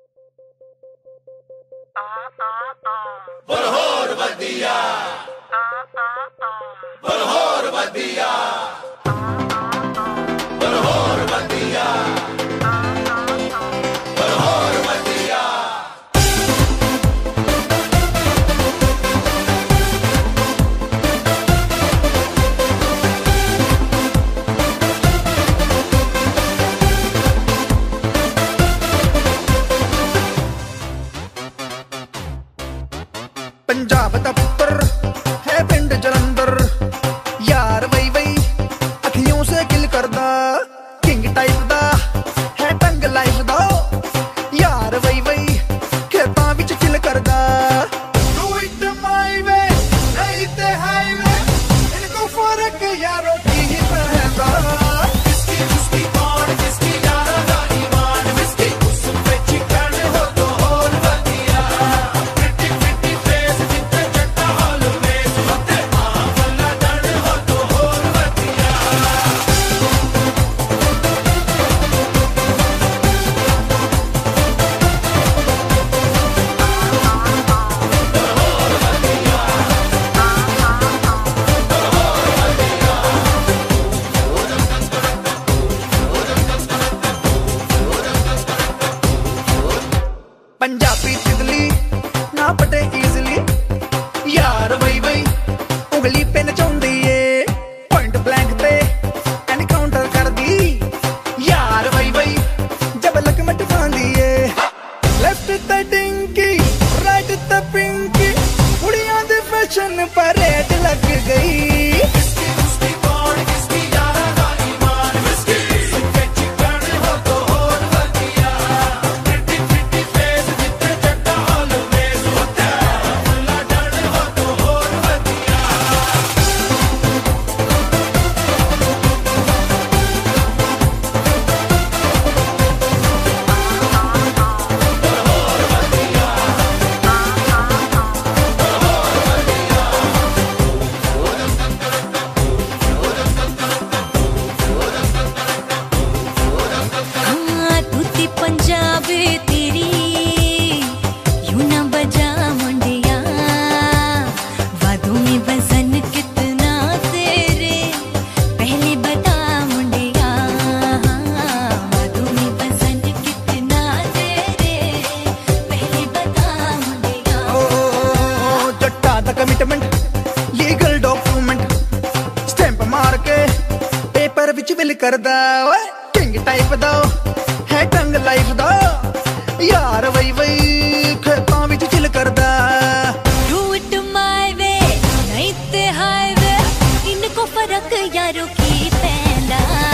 बलहोर वदिया बलहोर वदिया बलहोर वदिया बलहोर वदिया। पंजाब दा पुत्र है पिंड जलंधर, यार वही वही अखियों से किल करदा, किंग टाइप दा है टंग लाइफ दा, यार वही वही खेतां विच चिल करदा। Do it my way, नहीं ते highway, इनको फर्क यारों की ही पहनदा। पंजाबी तितली ना पटे इजली, यार वही वही उंगली पे नचाउंदी ए, पॉइंट ब्लैंक पे एनकाउंटर कर दी, यार वही वही जब लक मट पांदी ए। लेफ्ट ते डिंकी राइट ते पिंकी, कुड़ियां दे फैशन परेड लग गई। कमिटमेंट लीगल डॉक्यूमेंट स्टैंप मार के पेपर विच विल करदा, किंग टाइप दा है टंग लाइफ दा, यार वही वही खेतां विच चिल करदा। Do it my way, नहीं ते हाईवे, इनको फर्क यारों की पैंदा।